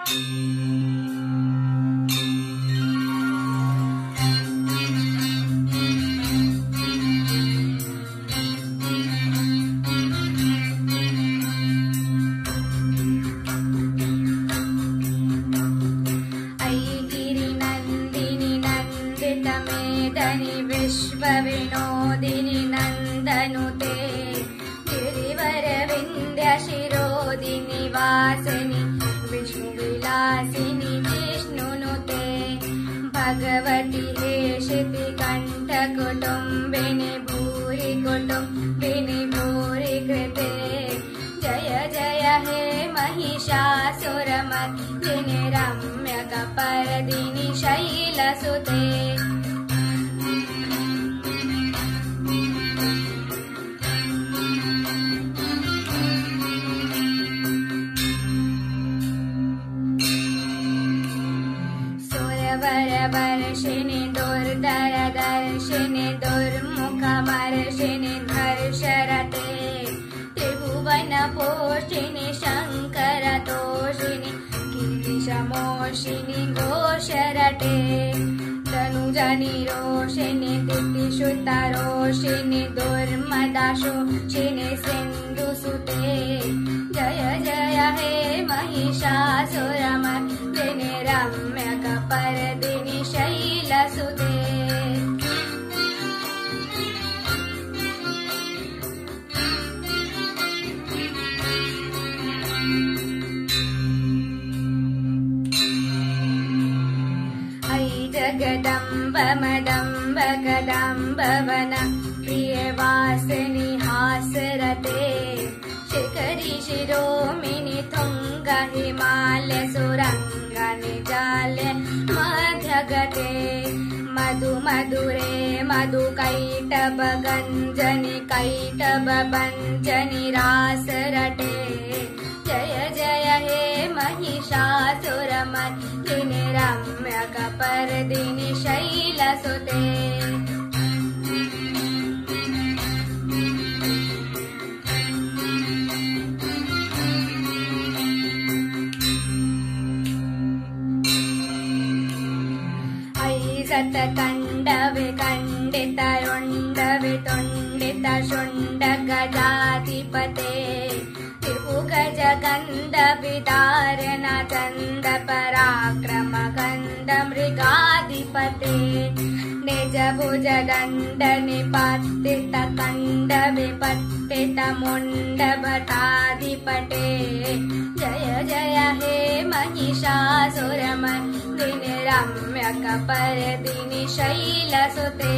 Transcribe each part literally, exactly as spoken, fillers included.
विश्वविनोदिनि नन्दनुते गिरिवरविन्द्यशिरोदिनि वासिनि विष्णुविलासिनि जिष्णुनुते भगवति हे शितिकण्ठकुटुम्बिनि भूरि कुटुम्बिनि भूरि कृते जय जय हे महिषासुरमर्दिनि रम्यकपर्दिनि शैलसुते वर्षिणि दुर्धरदर्शिनि दुर्मुखमर्षिणि धर्षरते त्रिभुवनपोषिणि शङ्करतोषिणि कीर्तिशमोषिणि घोषरटे तनुजनिरोषिणि दितिशुतरोषिणि दुर्मदाशोषिणि सिन्धुसुते जय जय हे महिषासुरमर्दिनि रम्यकपर्दिनि शैलसुते अयि जगदम्ब मदम्ब कदम्बवन प्रियवासिनि हासरते शिखरि शिरोमिनि तुङ्ग हिमालय सुरङ्ग निजाल्य मध्यगते मधु मधुरे मधु कैटभ गञ्जनि कैटभ भञ्जनि रासरटे जय जय हे महिषासुरमर्दिनि रम्यकपर्दिनि शैलसुते सतकण्ड विकण्डित रुण्ड वितुण्डित शुण्ड गजाधिपते त्रिभुगज गन्ध विदारण चन्द पराक्रम गन्ध मृगाधिपते निज भुज दण्ड निपतित कण्ड विपत्तित मुण्ड भटाधिपते जय जय हे महिषासुरमर्दिनि रम्यकपर्दिनि शैलसुते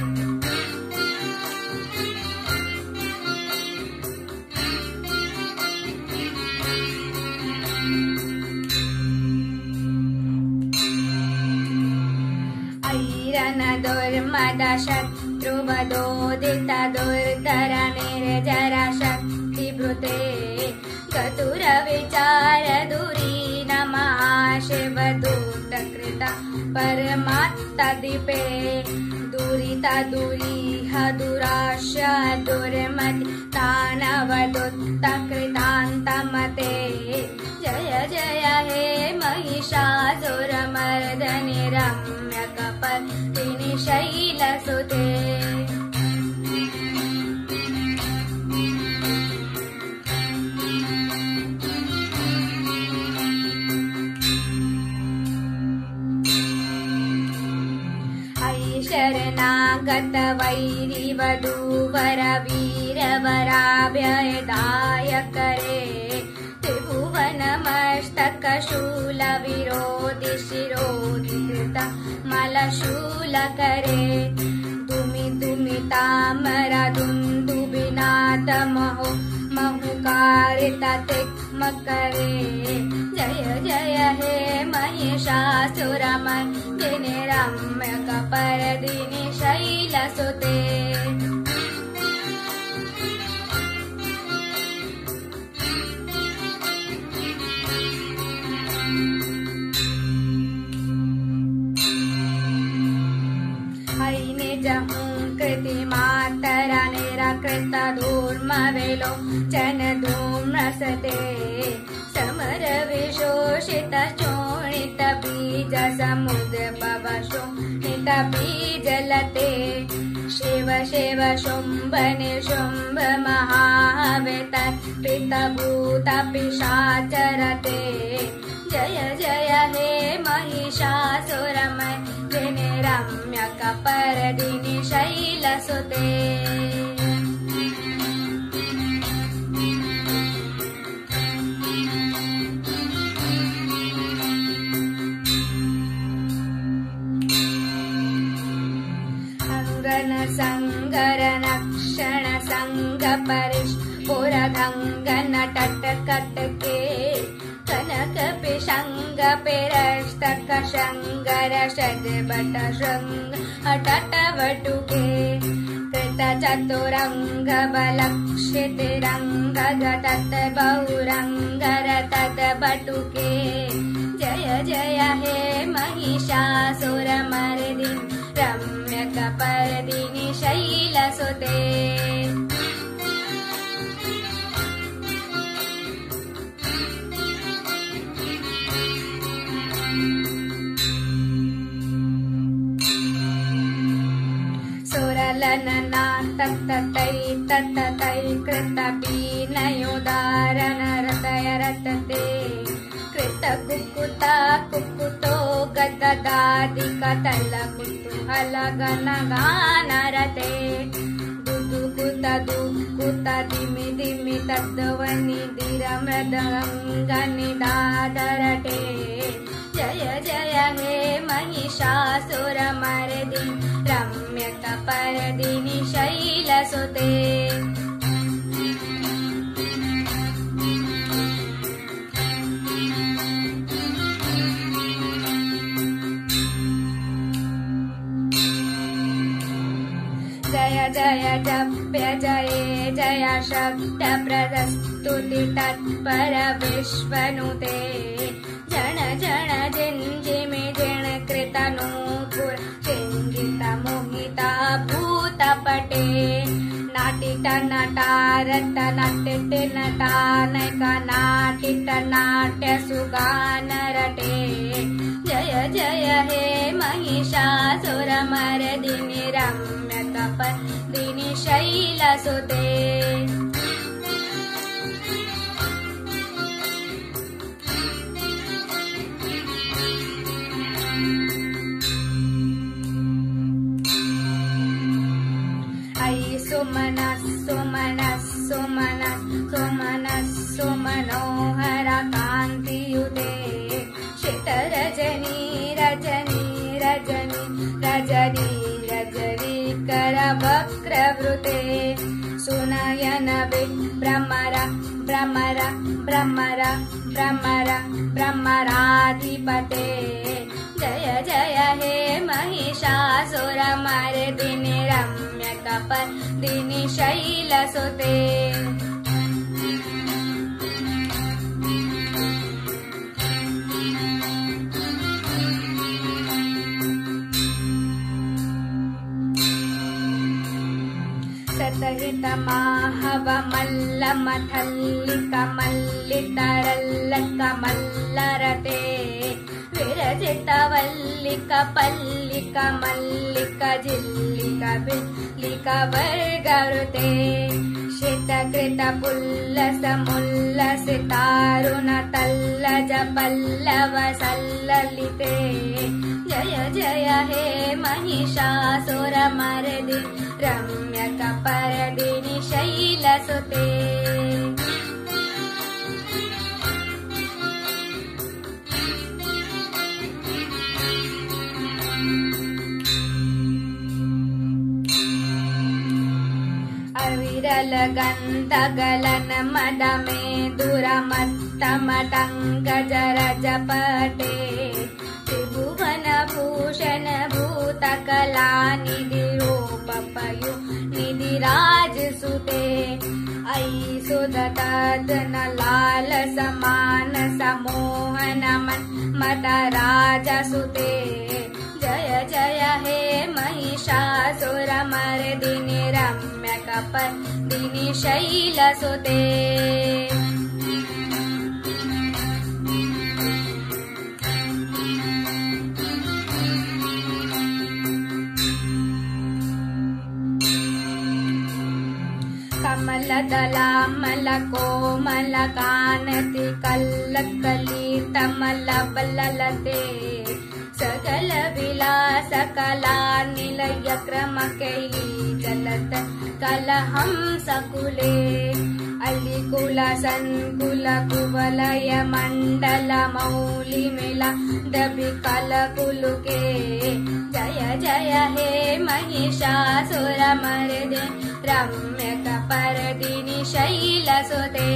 ऐरन दुर्मद शत्रुवदोदित दुर्धर निर्जर शक्तिभृते चतुर विचार दुरीन महाशिवदूतकृत परमात्तदीपे दुरित दुरीह दुराश्य दुर्मति दानवदूतकृतान्तमते जय जय हे महिषासुरमर्दिनि रम्यकपर्दिनि शैलसुते शरणागत वैरी वधूवर वीरवराभ्यदाय करे त्रिभुवन मस्तक शूल विरोधि शिरोधि कृत मलशूल करे दुमि दुमि तामर दुन्दुभिनाद महो महुकारित तिक्म करे जय जय हे महिषासुरमर्दिनि रम्यकपर्दिनि शैलसुते निज कृति मातर निराकृत धूर्म वेलो काञ्चन धूम्रसते समर विशोषित शोणित बीज समुद्भव शोणित बीजलते शिव शिव शुम्भ निशुम्भ महावेत पितभूत पिशाचरते जय जय हे महिषासुरमर्दिनि रम्यकपर्दिनि शैलसुते संगर नक्षण संग परिश पुरधंग नटट कटके कनक पिशंग पिरस्तक शंगर शदबट शृंग अटट वटुके कृत चतुरंग बलक्षित रंग घटत बहुरंगर तद बटुके जय जय हे महिषासुरमर्दिनि रम्यकपर्दिनि शैलसुते सुरलनना तत्ततै तत्ततै कृतपीनयोदारण रतय रतते कृतकुकुता कुकुतो गददादि कतल कुतूहल गनगानरते दुदुकुत दुकुत दिमि दिमि तद्ध्वनि धीरमृदङ्गनिदादरटे जय जय हे महिषासुरमर्दिनि रम्यकपर्दिनि शैलसुते जय जय जप्य जये जय शब्द प्रदस्तुति तत्पर विश्वनुते जन जन जिञ्जिमि जिण कृत नूपुर चिञ्जित मोहिता भूतपटे नाटित नटारत नटित नटानक नाटित नाट्य सुगानरटे जय जय हे महिषासुरमर्दिनि रम्यकपर्दिनि शैलसुते सुमनः सुमनः सुमनः सुमनः सुमनोहर कान्तियुते शितरजनी रजनी रजनी रजनी रजनी करवक्रवृते सुनयन विभ्रमर भ्रमर भ्रमर भ्रमर भ्रमराधिपते जय जय हे महिषासुरमर्दिनि रम्यकपर्दिनि शैलसुते सतहित माहव मल्ल मथल्लिक मल्लितरल्लक मल्लरते विरजित वल्लिक पल्लिक मल्लिक जिल्लिक बिल्लिक वर्गरुते शितकृत पुल्लस मुल्लसितारुण तल्लज पल्लव सल्ललिते जय जय हे महिषासुरमर्दिनि रम्यकपर्दिनि शैलसुते अविरल गन्धगलन मदमे दुरमत्तमटङ्गजरजपटे त्रिभुवन भूषण भूतकला निधिरोपपयो निधिराजसुते अयि सुदतदन लाल समान समोहन मन्मथ राजसुते जय जय हे महिषासुरमर्दिनि रम्यक रम्यकपर्दिनि शैलसुते कमलदलामलकोमलकानति कल्लकलितमलबललते सकल विलास कला निलय क्रमकैली चलत कलहं सकुले अलिकुल संकुल कुवलय मंडल मौलिमिला दबि कलकुलुके जय जय हे महिषासुर मर्दे रम्यकपर्दिनि शैलसुते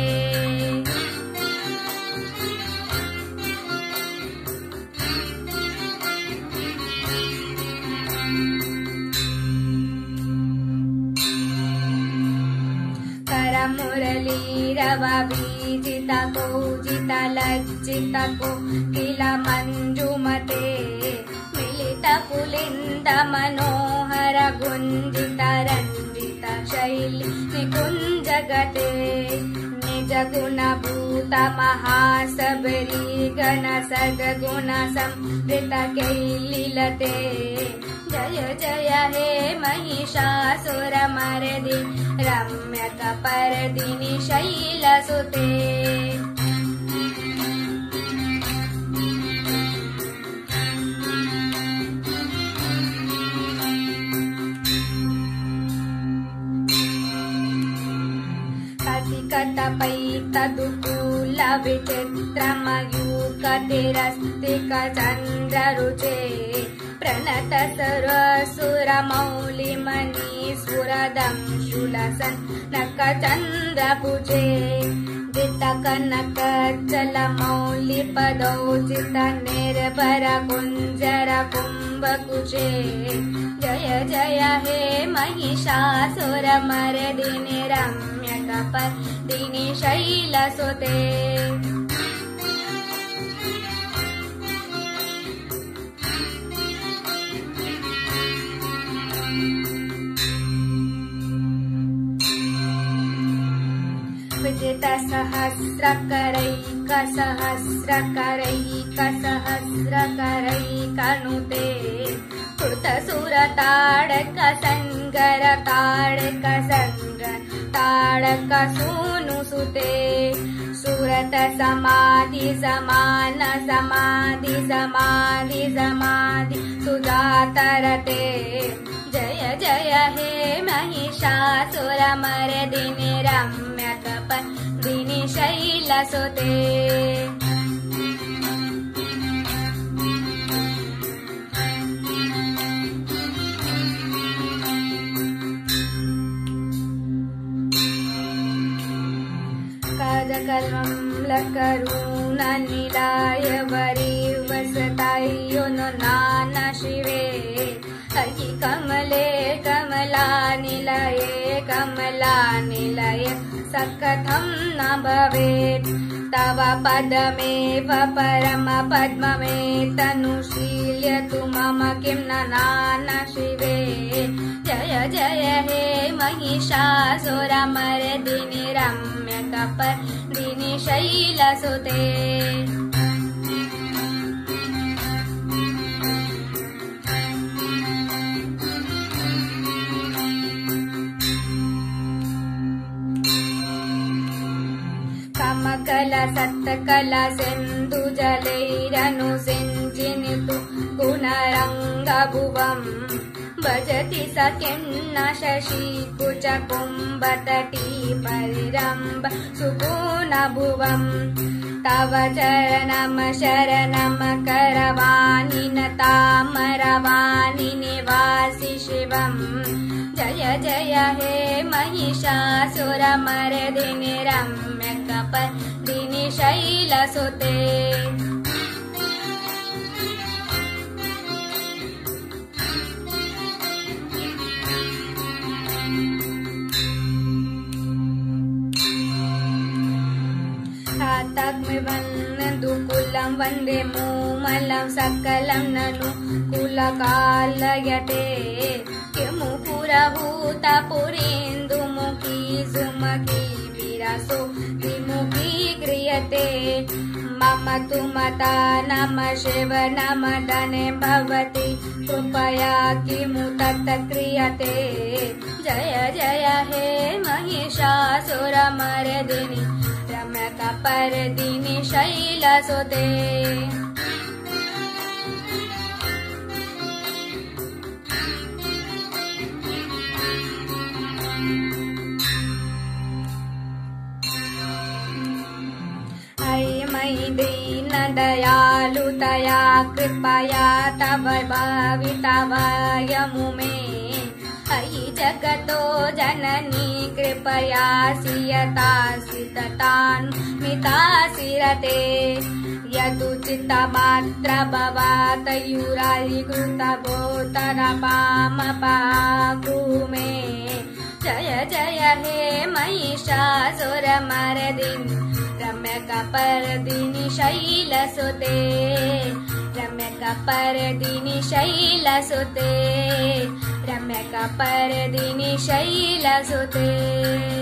करमुरलीरव बीजित कौजित लज्जित कोकिल मंजुमते मिलित पुलिंद मनोहर गुंजित रंजित शैली निकुंजगते निज गुण भूत महासबरी गण सद्गुण संवृत कैलिलते जय जय हे महिषासुर मर्दि रम्यकपर्दिनि शैलसुते कतिकतपैतदुकूल विचित्रमयूकतिरस्तिक चन्द्ररुचे प्रणत सुरसुरमौलिमणिसुरदंशुलसन् नकचन्द्रभुजे जितकनकचलमौलिपदौचित निर्भर कुञ्जर कुम्भकुचे जय जय हे महिषासुर मर्दिनि रम्यकपर्दिनि शैलसुते विजित सहस्रकरैक सहस्रकरैक सहस्रकरैकनुते कृत सुरताडक संगर ताडक संगर ताडक सूनुसुते सुरत समाधि समान समाधि समाधि समाधि सुजातरते जय जय हे महिषासुर मर्दिनि रम्यकपर्दिनि शैलसुते कजकल्मं लकरुणनिलाय वरिवसतायो नो नान शिवे अयि कमले कमलानिलये कमलानिलये सकथं न भवेत् तव पदमेव परम पद्ममेतनुशील्यतु मम किं न नान शिवे जय जय हे महिषासुर मर्दिनि रम्यकपर्दिनि शैलसुते कमकल सत्कल सिन्धु जलैरनु सिञ्चिनितु गुणरङ्गभुवम् भजति स किन्न शशि कुच कुम्भतटी परिरम्भ सुगुणभुवम् तव चरणम शरणम करवाणि न तामरवाणि निवासि शिवम् जय जय हे महिषासुर मर्दिनि रम्यकपर्दिनि शैलसुते दुकुलं वन्दे मूमलं सकलं ननु कुलकालयते किमु पुरभूता पुरीन्दुमुखी सुमुखी विरसो विमुखी क्रियते मम तु मता नम शिव नम धने भवति कृपया किमु तत् क्रियते जय जय हे महिषासुरमर्दिनि रम्यकपर्दिनि शैलसुते मयि दीनदयालुतया कृपया तव भावितवायमु मे अयि जगतो जननी कृपया सियतासि ततान्मितासिरते यदुचितमात्र भवातयुरारिकृतभूतरपामपाकु मे जय जय हे महिषासुरमर्दिनि रम्यकपर्दिनि शैलसुते रम्यकपर्दिनि शैलसुते रम्यकपर्दिनि शैलसुते।